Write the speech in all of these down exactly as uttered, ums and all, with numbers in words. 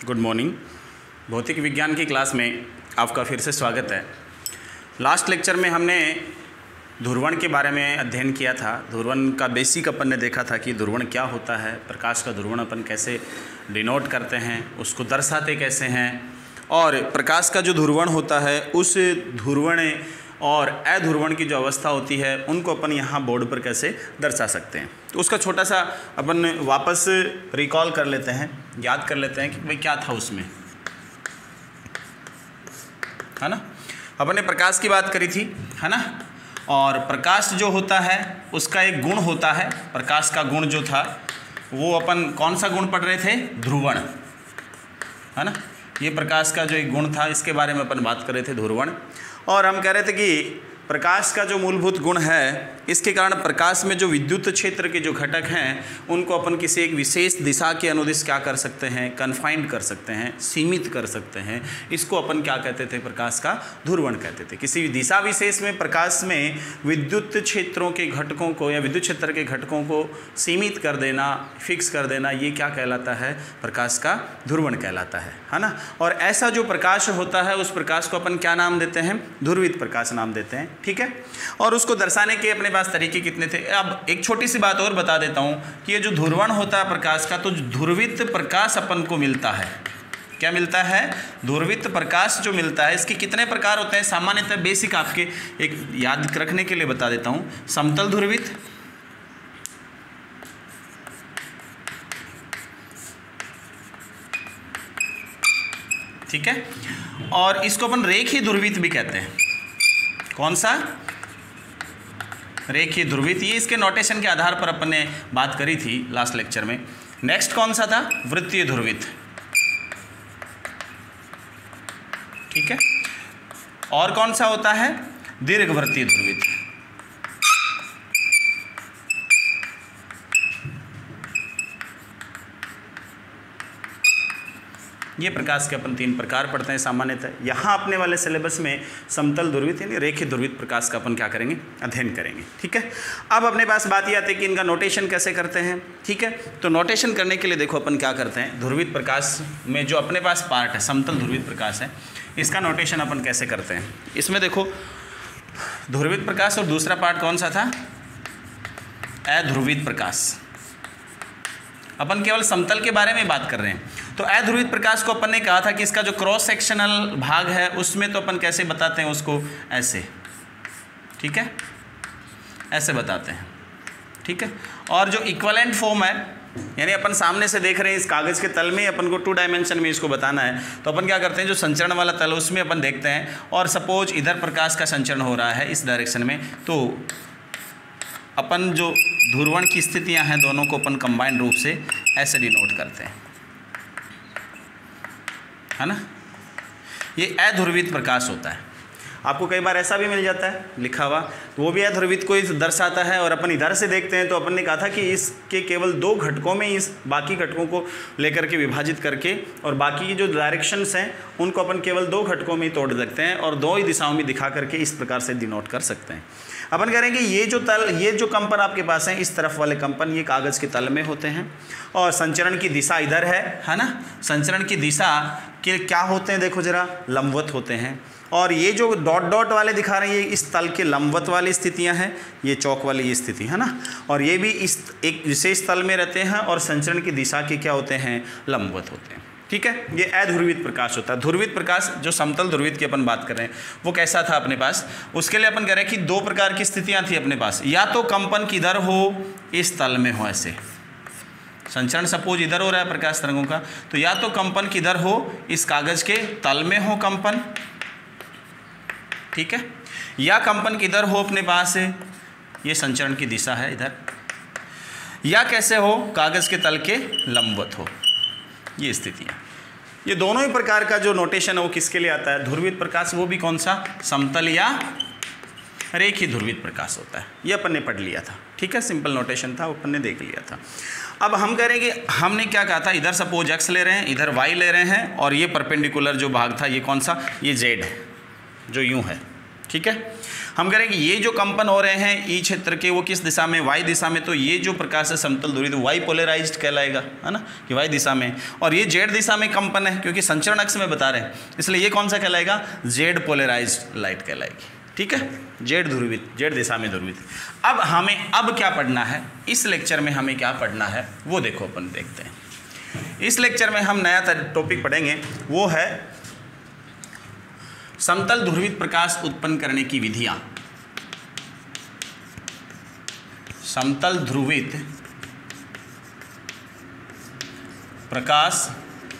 Good morning. भौतिक विज्ञान की क्लास में आपका फिर से स्वागत है। लास्ट लेक्चर में हमने ध्रुवण के बारे में अध्ययन किया था। ध्रुवण का बेसिक अपन ने देखा था कि ध्रुवण क्या होता है, प्रकाश का ध्रुवण अपन कैसे डिनोट करते हैं, उसको दर्शाते कैसे हैं, और प्रकाश का जो ध्रुवण होता है उस ध्रुवण और अध्रुवण की जो अवस्था होती है उनको अपन यहाँ बोर्ड पर कैसे दर्शा सकते हैं। तो उसका छोटा सा अपन वापस रिकॉल कर लेते हैं, याद कर लेते हैं कि भाई क्या था उसमें, है ना। अपन ने प्रकाश की बात करी थी, है ना। और प्रकाश जो होता है उसका एक गुण होता है। प्रकाश का गुण जो था वो अपन कौन सा गुण पढ़ रहे थे? ध्रुवण, है ना। ये प्रकाश का जो एक गुण था इसके बारे में अपन बात कर रहे थे, ध्रुवण। और हम कह रहे थे कि प्रकाश का जो मूलभूत गुण है, इसके कारण प्रकाश में जो विद्युत क्षेत्र के जो घटक हैं उनको अपन किसी एक विशेष दिशा के अनुदिश क्या कर सकते हैं? कन्फाइंड कर सकते हैं, सीमित कर सकते हैं। इसको अपन क्या कहते थे? प्रकाश का ध्रुवण कहते थे। किसी भी दिशा विशेष में प्रकाश में विद्युत क्षेत्रों के घटकों को या विद्युत क्षेत्र के घटकों को सीमित कर देना, फिक्स कर देना, ये क्या कहलाता है? प्रकाश का ध्रुवण कहलाता है, है ना। और ऐसा जो प्रकाश होता है उस प्रकाश को अपन क्या नाम देते हैं? ध्रुवित प्रकाश नाम देते हैं, ठीक है। और उसको दर्शाने के अपने पास तरीके कितने थे। अब एक छोटी सी बात और बता देता हूं कि ये जो ध्रुवण होता है प्रकाश का, तो ध्रुवित प्रकाश अपन को मिलता है। क्या मिलता है? ध्रुवित प्रकाश जो मिलता है, इसके कितने प्रकार होते हैं? सामान्यतः बेसिक आपके एक याद रखने के लिए बता देता हूं। समतल ध्रुवित, ठीक है, और इसको अपन रेखीय ध्रुवित भी कहते हैं। कौन सा? रेखीय ध्रुवित। ये इसके नोटेशन के आधार पर अपन ने बात करी थी लास्ट लेक्चर में। नेक्स्ट कौन सा था? वृत्तीय ध्रुवित, ठीक है। और कौन सा होता है? दीर्घवृत्तीय ध्रुवित। ये प्रकाश के अपन तीन प्रकार पढ़ते हैं सामान्यतः। यहाँ अपने वाले सिलेबस में समतल ध्रुवित यानी रेखीय ध्रुवित प्रकाश का अपन क्या करेंगे? अध्ययन करेंगे, ठीक है। अब अपने पास बात ये आती है कि इनका नोटेशन कैसे करते हैं, ठीक है। तो नोटेशन करने के लिए देखो अपन क्या करते हैं। ध्रुवित प्रकाश में जो अपने पास पार्ट है, समतल ध्रुवित प्रकाश है, इसका नोटेशन अपन कैसे करते हैं। इसमें देखो ध्रुवित प्रकाश और दूसरा पार्ट कौन सा था? अध्रुवित प्रकाश। अपन केवल समतल के बारे में बात कर रहे हैं। तो अध्रुवित प्रकाश को अपन ने कहा था कि इसका जो क्रॉस सेक्शनल भाग है उसमें तो अपन कैसे बताते हैं उसको? ऐसे, ठीक है, ऐसे बताते हैं, ठीक है। और जो इक्विवेलेंट फॉर्म है, यानी अपन सामने से देख रहे हैं इस कागज़ के तल में अपन को टू डायमेंशन में इसको बताना है, तो अपन क्या करते हैं? जो संचरण वाला तल है उसमें अपन देखते हैं, और सपोज इधर प्रकाश का संचरण हो रहा है इस डायरेक्शन में, तो अपन जो ध्रुवण की स्थितियां हैं दोनों को अपन कंबाइंड रूप से ऐसे डिनोट करते हैं, है ना। ये अध्रुवित प्रकाश होता है। आपको कई बार ऐसा भी मिल जाता है लिखा हुआ, तो वो भी अध्रुवित को ही दर्शाता है। और अपन इधर से देखते हैं तो अपन ने कहा था कि इसके केवल दो घटकों में इस बाकी घटकों को लेकर के विभाजित करके, और बाकी की जो डायरेक्शंस हैं उनको अपन केवल दो घटकों में ही तोड़ सकते हैं और दो ही दिशाओं में दिखा करके इस प्रकार से डिनोट कर सकते हैं। अपन करेंगे ये जो तल, ये जो कंपन आपके पास हैं, इस तरफ वाले कंपन ये कागज़ के तल में होते हैं, और संचरण की दिशा इधर है, है ना। संचरण की दिशा के क्या होते हैं? देखो जरा, लंबवत होते हैं। और ये जो डॉट डॉट वाले दिखा रहे हैं ये इस तल के लंबवत वाली स्थितियां हैं, ये चौक वाली ये स्थिति, है ना। और ये भी इस एक विशेष तल में रहते हैं और संचरण की दिशा के क्या होते हैं? लंबवत होते हैं, ठीक है। ये अध्रुवित प्रकाश होता है। ध्रुवित प्रकाश जो समतल ध्रुवित की अपन बात कर रहे हैं वो कैसा था अपने पास? उसके लिए अपन कह रहे हैं कि दो प्रकार की स्थितियां थी अपने पास। या तो कंपन किधर हो? इस तल में हो, ऐसे संचरण सपोज इधर हो रहा है प्रकाश तरंगों का, तो या तो कंपन किधर हो? इस कागज के तल में हो कंपन, ठीक है। या कंपन किधर हो अपने पास है, ये संचरण की दिशा है इधर, या कैसे हो? कागज के तल के लंबवत हो, ये स्थितियाँ। ये दोनों ही प्रकार का जो नोटेशन है वो किसके लिए आता है? ध्रुवित प्रकाश। वो भी कौन सा? समतल या रेखीय ध्रुवित प्रकाश होता है। ये अपन ने पढ़ लिया था, ठीक है। सिंपल नोटेशन था, अपन ने देख लिया था। अब हम करेंगे, हमने क्या कहा था? इधर सपोज एक्स ले रहे हैं, इधर वाई ले रहे हैं, और ये परपेंडिकुलर जो भाग था ये कौन सा? ये जेड है जो यूँ है, ठीक है। हम करेंगे ये जो कंपन हो रहे हैं ई क्षेत्र के वो किस दिशा में, वाई दिशा में, तो ये जो प्रकाश है समतल ध्रुवित वाई पोलराइज्ड कहलाएगा, है ना, कि वाई दिशा में। और ये जेड दिशा में कंपन है क्योंकि संचरण अक्ष में बता रहे हैं, इसलिए ये कौन सा कहलाएगा, जेड पोलराइज्ड लाइट कहलाएगी। ठीक है, जेड ध्रुवित, जेड दिशा में ध्रुवित। अब हमें अब क्या पढ़ना है, इस लेक्चर में हमें क्या पढ़ना है वो देखो अपन देखते हैं। इस लेक्चर में हम नया टॉपिक पढ़ेंगे, वो है समतल ध्रुवित प्रकाश उत्पन्न करने की विधियां। समतल ध्रुवित प्रकाश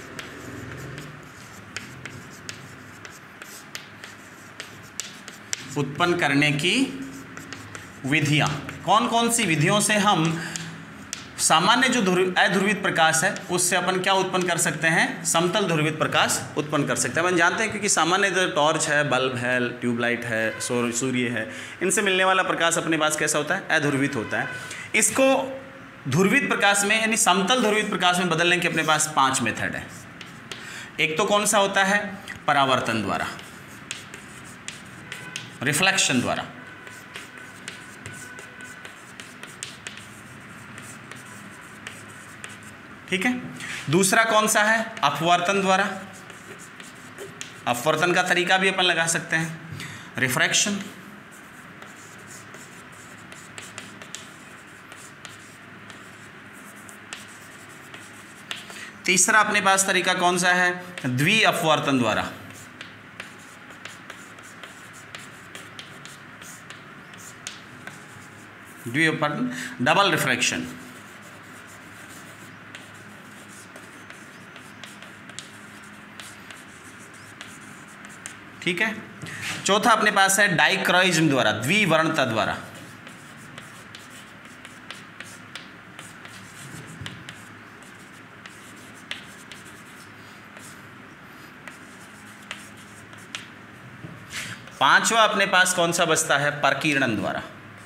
उत्पन्न करने की विधियां, कौन कौन सी विधियों से हम सामान्य जो अध्रुवित प्रकाश है उससे अपन क्या उत्पन्न कर सकते हैं, समतल ध्रुवित प्रकाश उत्पन्न कर सकते हैं। अपन जानते हैं क्योंकि सामान्य जो टॉर्च है, बल्ब है, ट्यूबलाइट है, सूर्य है, इनसे मिलने वाला प्रकाश अपने पास कैसा होता है, अध्रुवित होता है। इसको ध्रुवित प्रकाश में यानी समतल ध्रुवित प्रकाश में बदलने के अपने पास पांच मेथड है। एक तो कौन सा होता है, परावर्तन द्वारा, रिफ्लेक्शन द्वारा। ठीक है, दूसरा कौन सा है, अपवर्तन द्वारा। अपवर्तन का तरीका भी अपन लगा सकते हैं, रिफ्रैक्शन। तीसरा अपने पास तरीका कौन सा है, द्वि अपवर्तन द्वारा। द्वि अपवर्तन, डबल रिफ्रैक्शन। ठीक है, चौथा अपने पास है डाइक्रोइज्म द्वारा, द्विवर्णता द्वारा। पांचवा अपने पास कौन सा बचता है, परकीर्णन द्वारा।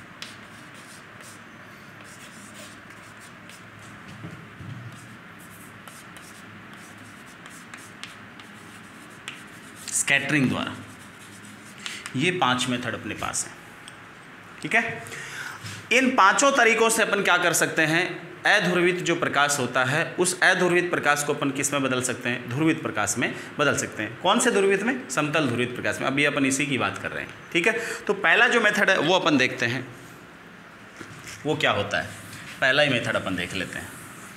स्कैटरिंग द्वारा। ये पांच मेथड अपने पास है। ठीक है, इन पांचों तरीकों से अपन क्या कर सकते हैं, अध्रुवित जो प्रकाश होता है उस अध्रुवित प्रकाश को अपन किस में बदल सकते हैं, ध्रुवित प्रकाश में बदल सकते हैं। कौन से ध्रुवित में, समतल ध्रुवित प्रकाश में। अभी अपन इसी की बात कर रहे हैं। ठीक है, तो पहला जो मेथड है वो अपन देखते हैं, वो क्या होता है। पहला ही मेथड अपन देख लेते हैं।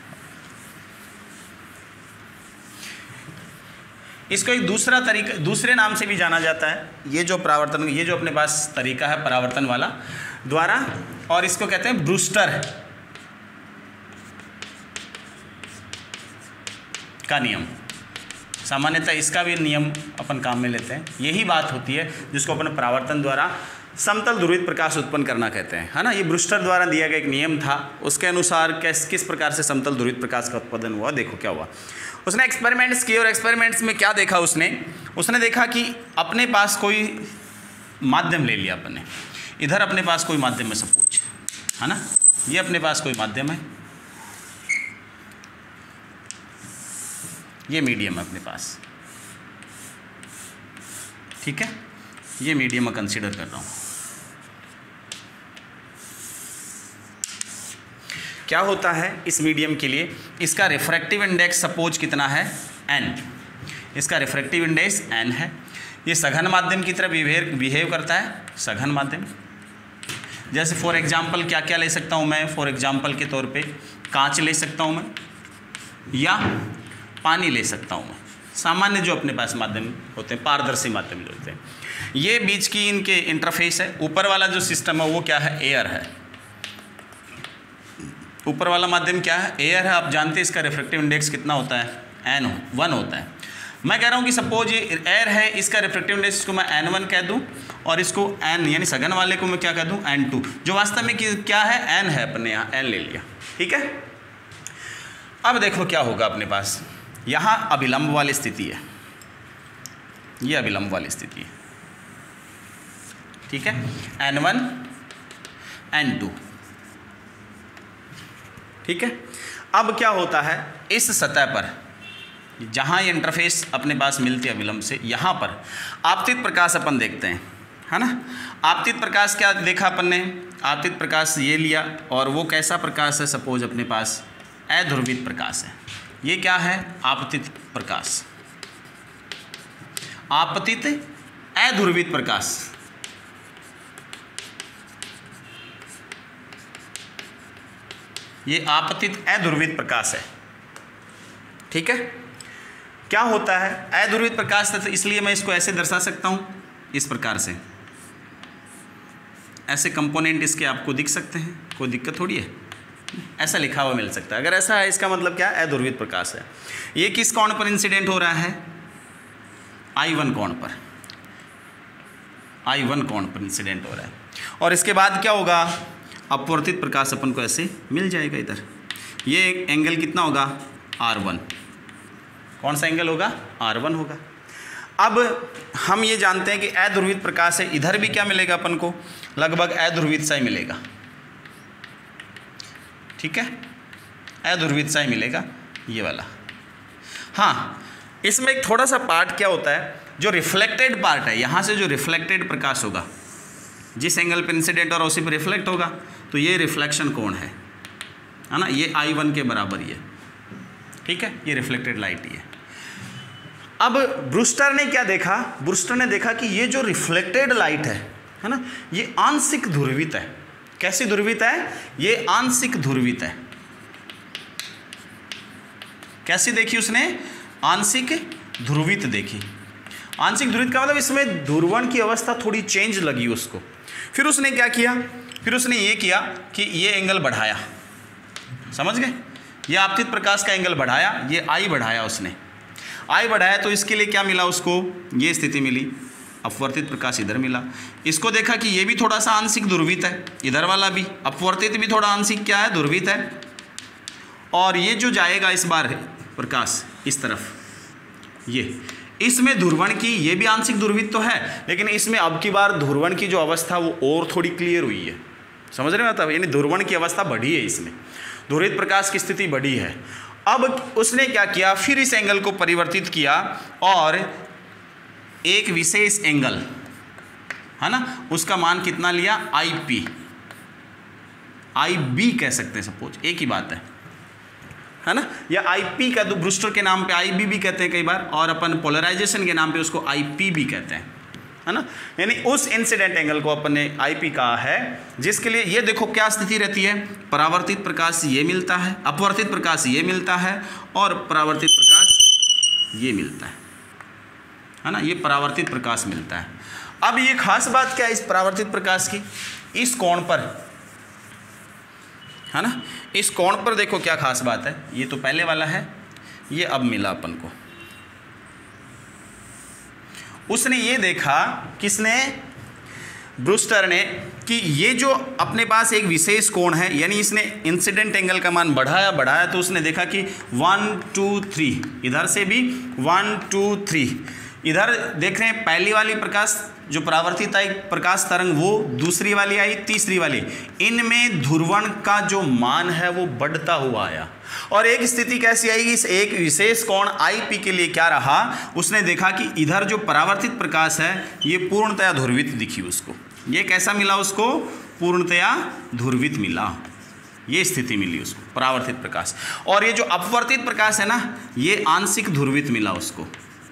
इसको एक दूसरा तरीका, दूसरे नाम से भी जाना जाता है। ये जो परावर्तन, ये जो अपने पास तरीका है परावर्तन वाला द्वारा, और इसको कहते हैं ब्रूस्टर का नियम। सामान्यतः इसका भी नियम अपन काम में लेते हैं। यही बात होती है जिसको अपन परावर्तन द्वारा समतल ध्रुवित प्रकाश उत्पन्न करना कहते हैं, है ना। ये ब्रूस्टर द्वारा दिया गया एक नियम था, उसके अनुसार किस किस प्रकार से समतल ध्रुवित प्रकाश का उत्पादन हुआ। देखो क्या हुआ, उसने एक्सपेरिमेंट्स किए और एक्सपेरिमेंट्स में क्या देखा उसने उसने देखा कि अपने पास कोई माध्यम ले लिया अपन ने। इधर अपने पास कोई माध्यम है सपोज, है ना, ये अपने पास कोई माध्यम है, ये मीडियम है अपने पास। ठीक है, ये मीडियम मैं कंसीडर कर रहा हूँ। क्या होता है इस मीडियम के लिए, इसका रिफ्रैक्टिव इंडेक्स सपोज कितना है, एन। इसका रिफ्रैक्टिव इंडेक्स एन है। ये सघन माध्यम की तरह बिहेव बिहेव करता है, सघन माध्यम। जैसे फॉर एग्जांपल क्या क्या ले सकता हूँ मैं, फॉर एग्जांपल के तौर पे कांच ले सकता हूँ मैं, या पानी ले सकता हूँ मैं। सामान्य जो अपने पास माध्यम होते हैं, पारदर्शी माध्यम जो होते हैं। ये बीच की इनके इंटरफेस है। ऊपर वाला जो सिस्टम है वो क्या है, एयर है। ऊपर वाला माध्यम क्या है, एयर है। आप जानते हैं इसका रिफ्रैक्टिव इंडेक्स कितना होता है, एन वन होता है। मैं कह रहा हूँ कि सपोज ये एयर है, इसका रिफ्रैक्टिव इंडेक्स इसको मैं एन वन कह दूँ और इसको एन यानी सघन वाले को मैं क्या कह दूँ, एन टू, जो वास्तव में क्या है, एन है। अपने यहाँ एन ले लिया। ठीक है, अब देखो क्या होगा अपने पास, यहाँ अभिलंब वाली स्थिति है, ये अभिलंब वाली स्थिति है। ठीक है, एन वन एन टू। ठीक है, अब क्या होता है, इस सतह पर जहाँ ये इंटरफेस अपने पास मिलती है अभिलंब से, यहाँ पर आपतित प्रकाश अपन देखते हैं। है ना। आपतित प्रकाश क्या देखा अपन ने, आपतित प्रकाश ये लिया, और वो कैसा प्रकाश है, सपोज अपने पास अध्रुवित प्रकाश है। ये क्या है, आपतित प्रकाश, आपतित अध्रुवित प्रकाश। ये आपतित अध्रुवित प्रकाश है, ठीक है। क्या होता है अध्रुवित प्रकाश, तो इसलिए मैं इसको ऐसे दर्शा सकता हूं, इस प्रकार से, ऐसे कंपोनेंट इसके आपको दिख सकते हैं, कोई दिक्कत थोड़ी है, ऐसा लिखा हुआ मिल सकता है। अगर ऐसा है इसका मतलब क्या है, अध्रुवित प्रकाश है। ये किस कोण पर इंसिडेंट हो रहा है, आई वन कोण पर, आई वन कोण पर इंसिडेंट हो रहा है। और इसके बाद क्या होगा, अपवर्तित प्रकाश अपन को ऐसे मिल जाएगा इधर। ये एंगल कितना होगा, आर वन। कौन सा एंगल होगा, आर वन होगा। अब हम ये जानते हैं कि अध्रुवित प्रकाश है, इधर भी क्या मिलेगा अपन को, लगभग अध्रुवित सा ही मिलेगा, ठीक है, अध्रुवित सा ही मिलेगा ये वाला। हाँ, इसमें एक थोड़ा सा पार्ट क्या होता है, जो रिफ्लेक्टेड पार्ट है, यहाँ से जो रिफ्लेक्टेड प्रकाश होगा, जिस एंगल पर इंसिडेंट और उसी पर रिफ्लेक्ट होगा, तो ये रिफ्लेक्शन कोण है, है ना, ये आई वन के बराबर ही है, ठीक है, ये रिफ्लेक्टेड लाइट ही है। अब ब्रूस्टर ने क्या देखा, ब्रूस्टर ने देखा कि ये जो रिफ्लेक्टेड लाइट है है ना, ये आंशिक ध्रुवित है। कैसी ध्रुवित है, ये आंशिक ध्रुवित है। कैसी देखी उसने, आंशिक ध्रुवित देखी। आंशिक ध्रुवित का मतलब इसमें ध्रुवण की अवस्था थोड़ी चेंज लगी उसको। फिर उसने क्या किया, फिर उसने ये किया कि ये एंगल बढ़ाया, समझ गए, ये आपतित प्रकाश का एंगल बढ़ाया, ये आई बढ़ाया उसने, आई बढ़ाया तो इसके लिए क्या मिला उसको, ये स्थिति मिली, अपवर्तित प्रकाश इधर मिला। इसको देखा कि ये भी थोड़ा सा आंशिक ध्रुवित है, इधर वाला भी अपवर्तित भी थोड़ा आंशिक क्या है, ध्रुवित है। और ये जो जाएगा इस बार प्रकाश इस तरफ, ये इसमें ध्रुवण की, ये भी आंशिक ध्रुवित तो है, लेकिन इसमें अब की बार ध्रुवण की जो अवस्था वो और थोड़ी क्लियर हुई है, समझ रहे हो मतलब, यानी ध्रुवण की अवस्था बढ़ी है, इसमें ध्रुवित प्रकाश की स्थिति बढ़ी है। अब उसने क्या किया, फिर इस एंगल को परिवर्तित किया और एक विशेष एंगल है ना, उसका मान कितना लिया, आई पी, आई बी कह सकते हैं सपोज, एक ही बात है है ना, या आई पी का, तो ब्रूस्टर के नाम पे आई बी भी कहते हैं कई बार, और अपन पोलराइजेशन के नाम पे उसको आई पी भी कहते हैं, है ना। यानी उस इंसिडेंट एंगल को अपन ने आई पी कहा है, जिसके लिए ये देखो क्या स्थिति रहती है, परावर्तित प्रकाश ये मिलता है, अपवर्तित प्रकाश ये मिलता है, और परावर्तित प्रकाश ये मिलता है, है ना, ये परावर्तित प्रकाश मिलता है। अब ये खास बात क्या है इस परावर्तित प्रकाश की, इस कोण पर, है ना, इस कोण पर देखो क्या खास बात है, ये तो पहले वाला है, ये अब मिला अपन को। उसने ये देखा, किसने, ब्रूस्टर ने, कि ये जो अपने पास एक विशेष कोण है, यानी इसने इंसिडेंट एंगल का मान बढ़ाया बढ़ाया तो उसने देखा कि वन टू थ्री, इधर से भी वन टू थ्री, इधर देख रहे हैं पहली वाली प्रकाश जो परावर्तित आई प्रकाश तरंग, वो दूसरी वाली आई, तीसरी वाली, इनमें ध्रुवण का जो मान है वो बढ़ता हुआ आया। और एक स्थिति कैसी आएगी, इस एक विशेष कोण आई पी के लिए क्या रहा, उसने देखा कि इधर जो परावर्तित प्रकाश है ये पूर्णतया ध्रुवित दिखी उसको। ये कैसा मिला उसको, पूर्णतया ध्रुवित मिला, ये स्थिति मिली उसको परावर्तित प्रकाश। और ये जो अपवर्तित प्रकाश है ना, ये आंशिक ध्रुवित मिला उसको।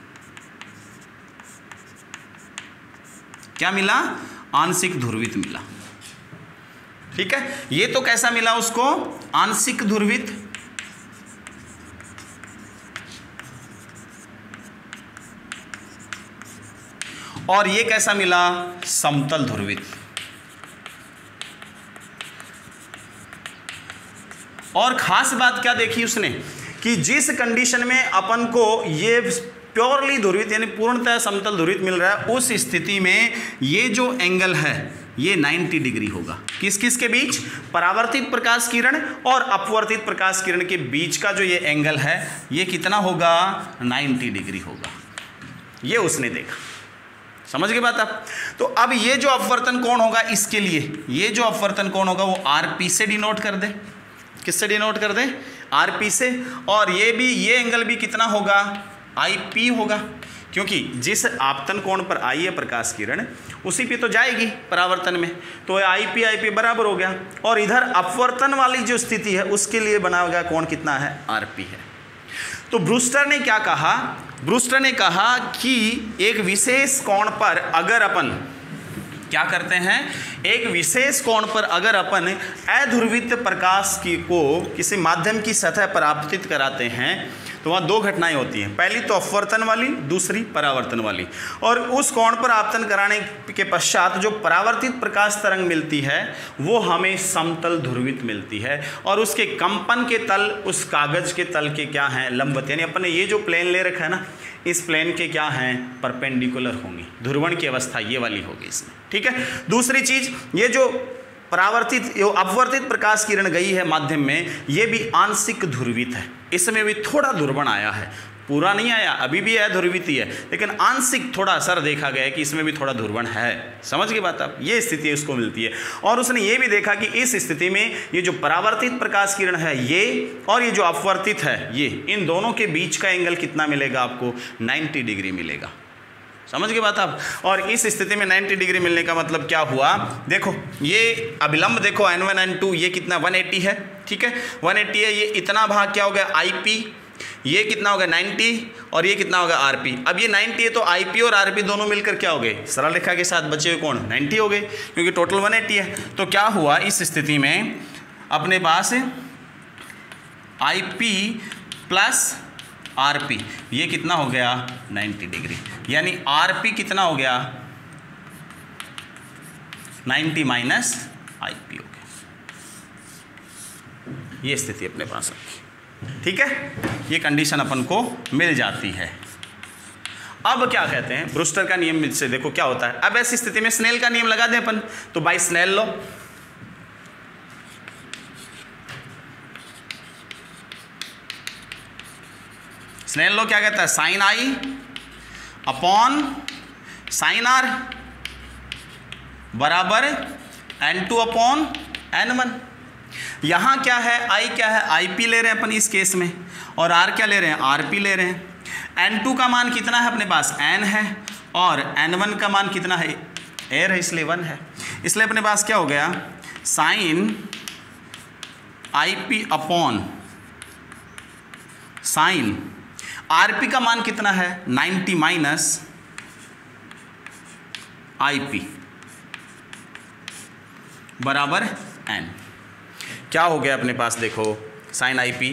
क्या मिला, आंशिक ध्रुवित मिला, ठीक है। ये तो कैसा मिला उसको, आंशिक ध्रुवित, और ये कैसा मिला, समतल ध्रुवित। और खास बात क्या देखी उसने, कि जिस कंडीशन में अपन को ये प्योरली ध्रुवित यानी पूर्णतः समतल ध्रुवित मिल रहा है, उस स्थिति में ये जो एंगल है ये नब्बे डिग्री होगा। किस किस के बीच, परावर्तित प्रकाश किरण और अपवर्तित प्रकाश किरण के बीच का जो ये एंगल है ये कितना होगा, नब्बे डिग्री होगा। ये उसने देखा, समझ गए बात आप। तो अब ये जो अपवर्तन कोण होगा इसके लिए, ये जो अपवर्तन कोण होगा वो आर पी से डिनोट कर दे, किससे डिनोट कर दे, आर पी से। और ये भी, ये एंगल भी कितना होगा, आई पी होगा। क्योंकि जिस आपतन कोण पर आई है प्रकाश किरण उसी पे तो जाएगी परावर्तन में, तो आई पी आई पी बराबर हो गया। और इधर अपवर्तन वाली जो स्थिति है उसके लिए बनाया गया कोण कितना है, आर पी है। तो ब्रूस्टर ने क्या कहा, ब्रूस्टर ने कहा कि एक विशेष कोण पर अगर अपन क्या करते हैं, एक विशेष कोण पर अगर अपन अध्रुवित प्रकाश की को किसी माध्यम की सतह पर आपतित कराते हैं तो वहाँ दो घटनाएं होती हैं, पहली तो अपवर्तन वाली, दूसरी परावर्तन वाली। और उस कोण पर आपतन कराने के पश्चात जो परावर्तित प्रकाश तरंग मिलती है वो हमें समतल ध्रुवित मिलती है और उसके कंपन के तल उस कागज के तल के क्या हैं, लंबवत, यानी अपने ये जो प्लेन ले रखा है ना इस प्लेन के क्या हैं, परपेंडिकुलर होंगी। ध्रुवण की अवस्था ये वाली होगी इसमें, ठीक है। दूसरी चीज, ये जो परावर्तित यो अपवर्तित प्रकाश किरण गई है माध्यम में, ये भी आंशिक ध्रुवित है, इसमें भी थोड़ा ध्रुवण आया है, पूरा नहीं आया, अभी भी अध्रुवित ही है, लेकिन आंशिक थोड़ा असर देखा गया है कि इसमें भी थोड़ा ध्रुवण है। समझ गए बात आप, ये स्थिति उसको मिलती है। और उसने ये भी देखा कि इस स्थिति में ये जो परावर्तित प्रकाश किरण है ये और ये जो अपवर्तित है ये, इन दोनों के बीच का एंगल कितना मिलेगा आपको, नब्बे डिग्री मिलेगा। समझ गए बात आप। और इस स्थिति में नब्बे डिग्री मिलने का मतलब क्या हुआ, देखो ये अभिलंब देखो एन वन एन टू, ये कितना एक सौ अस्सी है, ठीक है एक सौ अस्सी है, ये इतना भाग क्या हो गया आईपी, ये कितना होगा नब्बे और ये कितना होगा आरपी। अब ये नब्बे है तो आईपी और आरपी दोनों मिलकर क्या हो गए, सरल रेखा के साथ बचे हुए कोण नब्बे हो गए, क्योंकि टोटल एक सौ अस्सी है। तो क्या हुआ इस स्थिति में अपने पास आईपी प्लस आरपी, ये कितना हो गया नब्बे डिग्री, यानी आरपी कितना हो गया नब्बे माइनस आईपी हो गया। ये स्थिति अपने पास है, ठीक है, ये कंडीशन अपन को मिल जाती है। अब क्या कहते हैं, ब्रूस्टर का नियम से देखो क्या होता है। अब ऐसी स्थिति में स्नेल का नियम लगा दें अपन, तो by Snell law, Snell law क्या कहता है, sine i upon sine r बराबर n two upon n one. यहां क्या है, आई क्या है, आई पी ले रहे हैं अपन इस केस में, और आर क्या ले रहे हैं, आर पी ले रहे हैं। एन टू का मान कितना है अपने पास, एन है, और एन वन का मान कितना है, एयर है, इसलिए वन है। इसलिए अपने पास क्या हो गया, sine i p upon sine r p का मान कितना है नब्बे माइनस आईपी बराबर एन। क्या हो गया अपने पास, देखो sine i p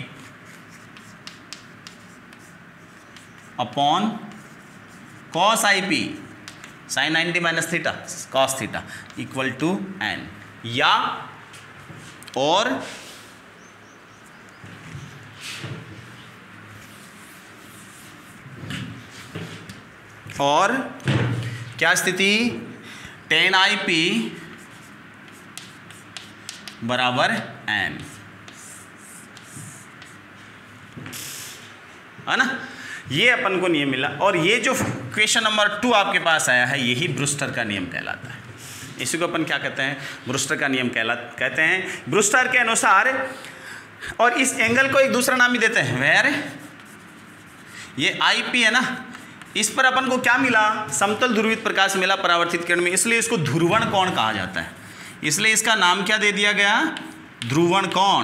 upon cos i p, sine ninety minus theta cos theta equal to n, या और और क्या स्थिति, टेन आई पी बराबर एन, है ना। ये अपन को नियम मिला। और ये जो क्वेश्चन नंबर टू आपके पास आया है यही ब्रूस्टर का नियम कहलाता है। इसी को अपन क्या कहते हैं, ब्रूस्टर का नियम कहला कहते हैं। ब्रूस्टर के अनुसार, और इस एंगल को एक दूसरा नाम भी देते हैं, वेर ये आई पी है ना, इस पर अपन को क्या मिला, समतल ध्रुवित प्रकाश मिला परावर्तित किरण में, इसलिए इसको ध्रुवण कोण कहा जाता है। इसलिए इसका नाम क्या दे दिया गया, ध्रुवण कोण।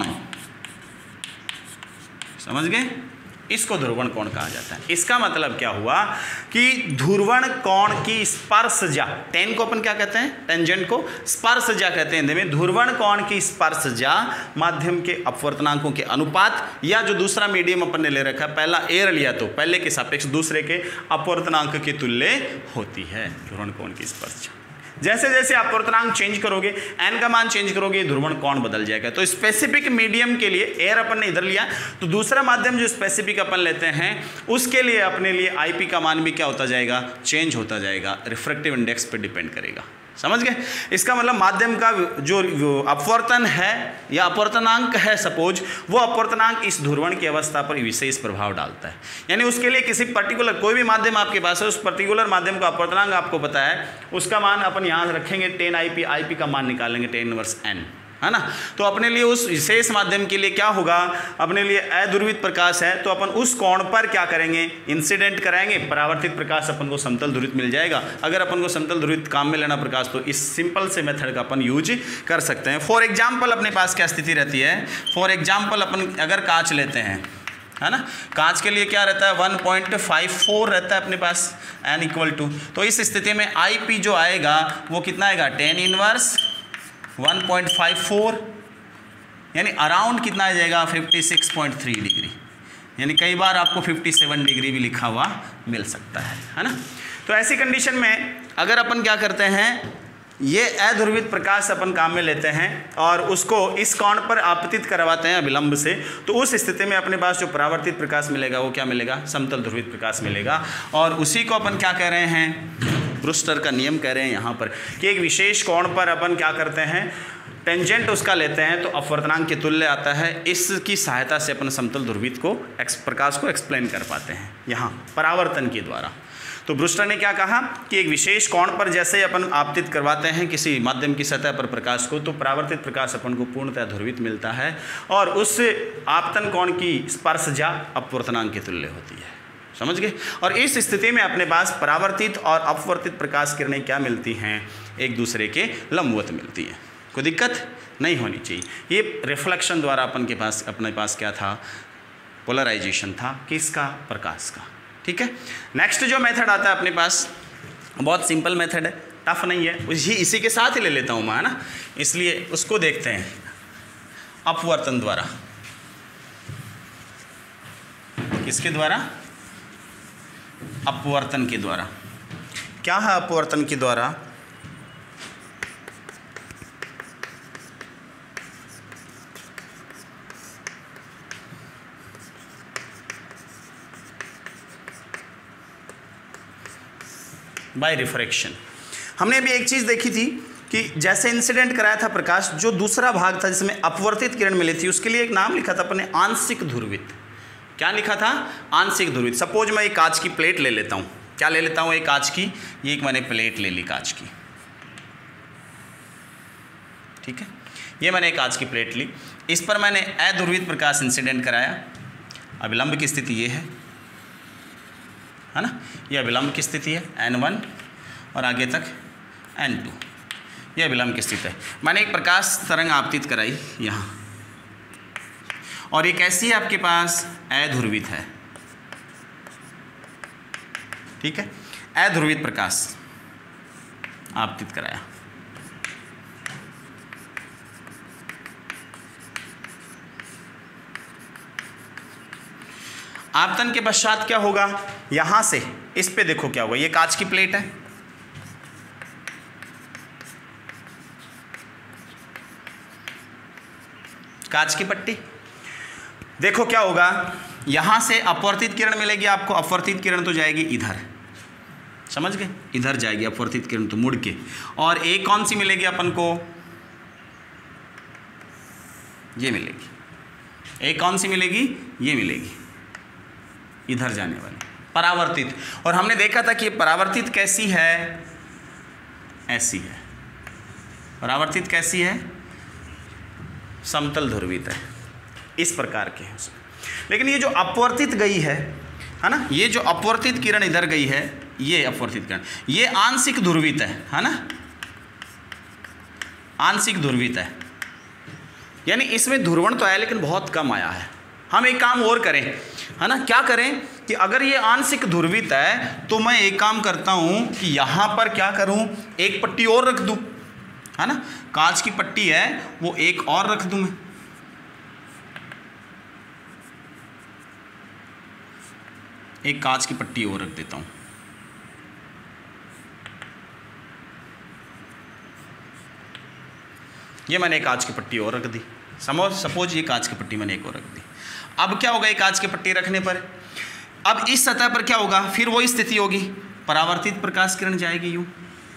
समझ गए, इसको ध्रुवण कोण कहा जाता है। इसका मतलब क्या हुआ कि ध्रुवण कोण की स्पर्शजा, टेन को अपन क्या कहते हैं, टेंजेंट को स्पर्शजा कहते हैं हिंदी में। ध्रुवण कोण की स्पर्शजा माध्यम के अपवर्तनांकों के अनुपात, या जो दूसरा मीडियम अपन ने ले रखा है, पहला एयर लिया तो पहले के सापेक्ष दूसरे के अपवर्तनांक के तुल्य होती है ध्रुवण कोण की स्पर्शजा। जैसे जैसे आप अपवर्तनांक चेंज करोगे, एन का मान चेंज करोगे, ध्रुवण कोण बदल जाएगा। तो स्पेसिफिक मीडियम के लिए एयर अपन ने इधर लिया, तो दूसरा माध्यम जो स्पेसिफिक अपन लेते हैं उसके लिए अपने लिए आईपी का मान भी क्या होता जाएगा, चेंज होता जाएगा, रिफ्रैक्टिव इंडेक्स पे डिपेंड करेगा। समझ गए। इसका मतलब माध्यम का जो अपवर्तन है या अपवर्तनांक है सपोज, वो अपवर्तनांक इस ध्रुवण की अवस्था पर विशेष प्रभाव डालता है। यानी उसके लिए किसी पर्टिकुलर कोई भी माध्यम आपके पास है, उस पर्टिकुलर माध्यम का अपवर्तनांक आपको पता है, उसका मान अपन यहाँ रखेंगे tan i p, i p का मान निकालेंगे टेन इनवर्स एन, है ना। तो अपने लिए उस विशेष माध्यम के लिए क्या होगा, अपने लिए अध्रुवित प्रकाश है तो अपन उस कोण पर क्या करेंगे, इंसिडेंट कराएंगे, परावर्तित प्रकाश अपन को समतल ध्रुवित मिल जाएगा। अगर अपन को समतल ध्रुवित काम में लेना प्रकाश तो इस सिंपल से मेथड का अपन यूज कर सकते हैं। फॉर एग्जाम्पल अपने पास क्या स्थिति रहती है, फॉर एग्जाम्पल अपन अगर कांच लेते हैं, है ना, कांच के लिए क्या रहता है वन पॉइंट फाइव फोर रहता है अपने पास एन इक्वल टू, तो इस स्थिति में आई पी जो आएगा वो कितना आएगा tan inverse one point five four, यानी अराउंड कितना आ जाएगा fifty six point three degree, यानी कई बार आपको फिफ्टी सेवन डिग्री भी लिखा हुआ मिल सकता है, है ना। तो ऐसी कंडीशन में अगर अपन क्या करते हैं, ये अध्रुवित प्रकाश अपन काम में लेते हैं और उसको इस कोण पर आपतित करवाते हैं अभिलंब से, तो उस स्थिति में अपने पास जो परावर्तित प्रकाश मिलेगा वो क्या मिलेगा, समतल ध्रुवित प्रकाश मिलेगा। और उसी को अपन क्या कह रहे हैं, ब्रूस्टर का नियम कह रहे हैं यहाँ पर कि एक विशेष कोण पर अपन क्या करते हैं, टेंजेंट उसका लेते हैं तो अपवर्तनांक के तुल्य आता है। इसकी सहायता से अपन समतल ध्रुवित को प्रकाश को एक्सप्लेन कर पाते हैं यहाँ परावर्तन के द्वारा। तो ब्रूस्टर ने क्या कहा कि एक विशेष कोण पर जैसे अपन आपतित करवाते हैं किसी माध्यम की सतह पर प्रकाश को, तो परावर्तित प्रकाश अपन को पूर्णतः ध्रुवित मिलता है और उस आपतन कोण की स्पर्शजा अपवर्तनांक के तुल्य होती है। समझ गए। और इस स्थिति में अपने पास परावर्तित और अपवर्तित प्रकाश किरणें क्या मिलती हैं, एक दूसरे के लंबवत मिलती है, कोई दिक्कत नहीं होनी चाहिए। ये रिफ्लेक्शन द्वारा अपन के पास अपने पास क्या था, पोलराइजेशन था, किसका, प्रकाश का। ठीक है। नेक्स्ट जो मेथड आता है अपने पास बहुत सिंपल मेथड है, टफ नहीं है, उसी इसी के साथ ही ले लेता हूँ मैं, है ना, इसलिए उसको देखते हैं। अपवर्तन द्वारा, किसके द्वारा, अपवर्तन के द्वारा। क्या है अपवर्तन के द्वारा, बाय रिफ्रैक्शन। हमने अभी एक चीज़ देखी थी कि जैसे इंसिडेंट कराया था प्रकाश, जो दूसरा भाग था जिसमें अपवर्तित किरण मिली थी उसके लिए एक नाम लिखा था अपने आंशिक ध्रुवित। क्या लिखा था, आंशिक ध्रुवित। सपोज मैं एक कांच की प्लेट ले लेता हूँ, क्या ले लेता हूँ, एक कांच की, ये एक मैंने प्लेट ले ली कांच की, ठीक है, ये मैंने एक कांच की प्लेट ली, इस पर मैंने अध्रुवित प्रकाश इंसिडेंट कराया, अभिलंब की स्थिति ये है, है ना, ये अभिलंब की स्थिति है एन वन और आगे तक एन टू, ये अभिलंब की स्थिति है। मैंने एक प्रकाश तरंग आपतित कराई यहाँ, और ये कैसी है आपके पास, अध्रुवित है, ठीक है, अध्रुवित प्रकाश आपतित कराया। आपतन के पश्चात क्या होगा, यहां से इस पे देखो क्या होगा, ये कांच की प्लेट है, कांच की पट्टी, देखो क्या होगा, यहां से अपवर्तित किरण मिलेगी आपको, अपवर्तित किरण तो जाएगी इधर, समझ गए, इधर जाएगी अपवर्तित किरण तो मुड़ के, और एक कौन सी मिलेगी अपन को, ये मिलेगी, एक कौन सी मिलेगी, ये मिलेगी, इधर जाने वाली परावर्तित। और हमने देखा था कि परावर्तित कैसी है, ऐसी है, परावर्तित कैसी है, समतल ध्रुवित है, इस प्रकार के हैं। लेकिन ये जो अपवर्तित गई है, है ना, ये जो अपवर्तित किरण इधर गई है, ये अपवर्तित किरण, ये आंशिक ध्रुवित है, है ना, आंशिक ध्रुवित है, यानी इसमें ध्रुवण तो आया लेकिन बहुत कम आया है। हम एक काम और करें, है ना, क्या करें कि अगर ये आंशिक ध्रुवित है तो मैं एक काम करता हूं कि यहां पर क्या करूं, एक पट्टी और रख दूं, है ना, कांच की पट्टी है वो एक और रख दूं मैं, एक कांच की पट्टी और रख देता हूं, ये मैंने एक कांच की पट्टी और रख दी, समझ, सपोज ये कांच की पट्टी मैंने एक और रख दी। अब क्या होगा, ये कांच की पट्टी रखने पर अब इस सतह पर क्या होगा, फिर वही स्थिति होगी, परावर्तित प्रकाश किरण जाएगी यूं,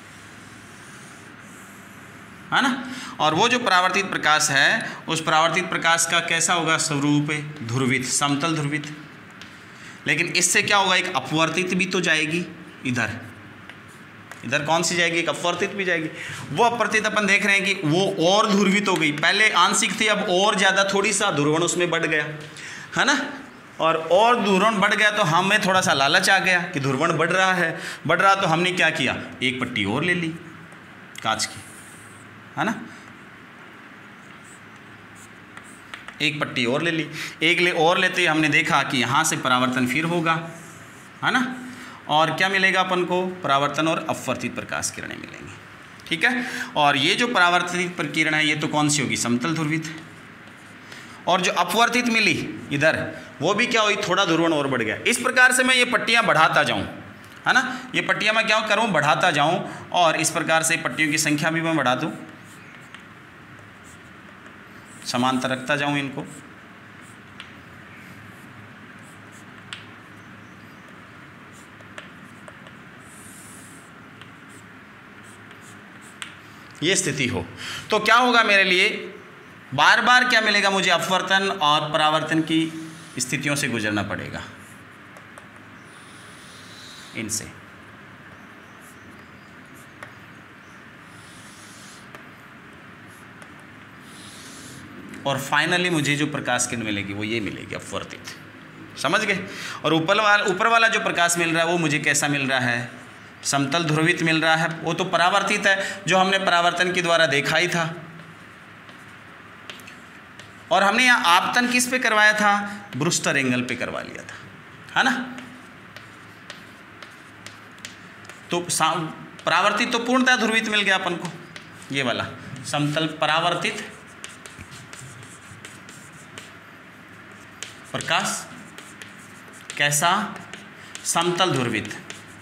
है ना, और वो जो परावर्तित प्रकाश है उस परावर्तित प्रकाश का कैसा होगा, स्वरूप ध्रुवित, समतल ध्रुवित। लेकिन इससे क्या होगा, एक अपवर्तित भी तो जाएगी इधर, इधर कौन सी जाएगी, एक अपवर्तित भी जाएगी। वो अपवर्तित अपन देख रहे हैं कि वो और ध्रुवित हो गई, पहले आंशिक थी अब और ज़्यादा थोड़ी सा ध्रुवण उसमें बढ़ गया, है ना। और और ध्रुवण बढ़ गया तो हमें थोड़ा सा लालच आ गया कि ध्रुवण बढ़ रहा है, बढ़ रहा तो हमने क्या किया, एक पट्टी और ले ली कांच की, है ना, एक पट्टी और ले ली। एक ले और लेते हमने देखा कि यहाँ से परावर्तन फिर होगा, है ना, और क्या मिलेगा अपन को, परावर्तन और अपवर्तित प्रकाश किरणें मिलेंगी, ठीक है। और ये जो परावर्तित प्रकिरण है ये तो कौन सी होगी, समतल ध्रुवित। और जो अपवर्तित मिली इधर वो भी क्या हुई, थोड़ा ध्रुवण और बढ़ गया। इस प्रकार से मैं ये पट्टियाँ बढ़ाता जाऊँ, है ना, ये पट्टियाँ मैं क्या करूँ, बढ़ाता जाऊँ, और इस प्रकार से पट्टियों की संख्या भी मैं बढ़ा दूँ, समांतर रखता जाऊँ इनको। ये स्थिति हो तो क्या होगा मेरे लिए, बार बार क्या मिलेगा मुझे, अपवर्तन और परावर्तन की स्थितियों से गुजरना पड़ेगा इनसे। और फाइनली मुझे जो प्रकाश किरण मिलेगी वो ये मिलेगी, अपवर्तित। समझ गए। और ऊपर वाला ऊपर वाला जो प्रकाश मिल रहा है वो मुझे कैसा मिल रहा है, समतल ध्रुवित मिल रहा है। वो तो परावर्तित है जो हमने परावर्तन के द्वारा देखा ही था। और हमने यहाँ आपतन किस पे करवाया था, ब्रूस्टर एंगल पे करवा लिया था, है ना। तो परावर्तित तो पूर्णतः ध्रुवित मिल गया अपन को, ये वाला समतल परावर्तित प्रकाश, कैसा, समतल ध्रुवित।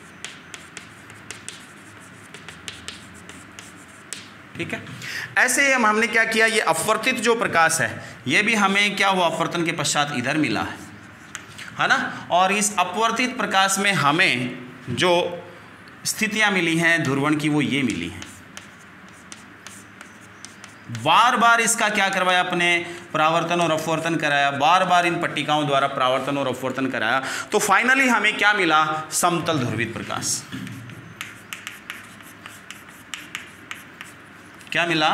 ठीक है। ऐसे हम हमने क्या किया, ये अपवर्तित जो प्रकाश है ये भी हमें क्या हुआ, अपवर्तन के पश्चात इधर मिला है, है ना। और इस अपवर्तित प्रकाश में हमें जो स्थितियां मिली हैं ध्रुवण की वो ये मिली हैं। बार बार इसका क्या करवाया अपने, परावर्तन और अपवर्तन कराया, बार बार इन पट्टिकाओं द्वारा परावर्तन और अपवर्तन कराया, तो फाइनली हमें क्या मिला, समतल ध्रुवित प्रकाश। क्या मिला,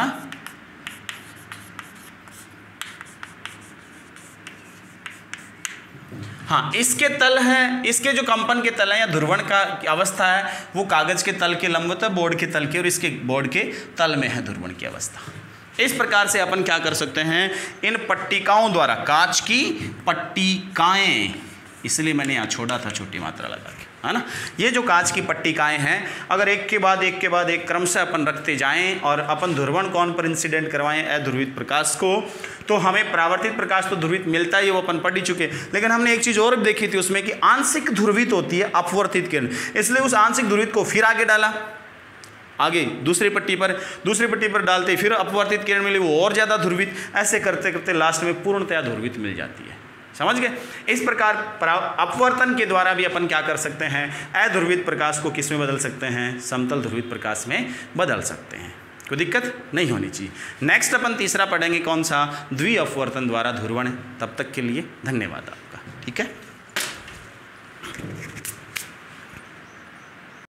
हाँ, इसके तल है, इसके जो कंपन के तल है या ध्रुवण का अवस्था है वो कागज के तल के लंबवत है, बोर्ड के तल के, और इसके बोर्ड के तल में है ध्रुवण की अवस्था। इस प्रकार से अपन क्या कर सकते हैं, इन पट्टिकाओं द्वारा, कांच की पट्टिकाएं, इसलिए मैंने यहाँ छोड़ा था छोटी मात्रा लगा के, है ना। ये जो कांच की पट्टिकाएं हैं, अगर एक के बाद एक के बाद एक क्रमशः अपन रखते जाएं और अपन ध्रुवण कौन पर इंसिडेंट करवाएं, अध्रुवित प्रकाश को, तो हमें परावर्तित प्रकाश तो ध्रुवित मिलता ही है, वो अपन पढ़ ही चुके। लेकिन हमने एक चीज़ और देखी थी उसमें कि आंशिक ध्रुवित होती है अपवर्तित किरण, इसलिए उस आंशिक ध्रुवित को फिर आगे डाला, आगे दूसरी पट्टी पर, दूसरी पट्टी पर डालते फिर अपवर्तित किरण मिली, वो और ज़्यादा ध्रुवित, ऐसे करते करते लास्ट में पूर्णतया ध्रुवित मिल जाती है। समझ गए। इस प्रकार अपवर्तन के द्वारा भी अपन क्या कर सकते हैं, अध्रुवित प्रकाश को किस में बदल सकते हैं, समतल ध्रुवित प्रकाश में बदल सकते हैं। कोई दिक्कत नहीं होनी चाहिए। नेक्स्ट अपन तीसरा पढ़ेंगे कौन सा, द्वि अपवर्तन द्वारा ध्रुवण। तब तक के लिए धन्यवाद आपका। ठीक है।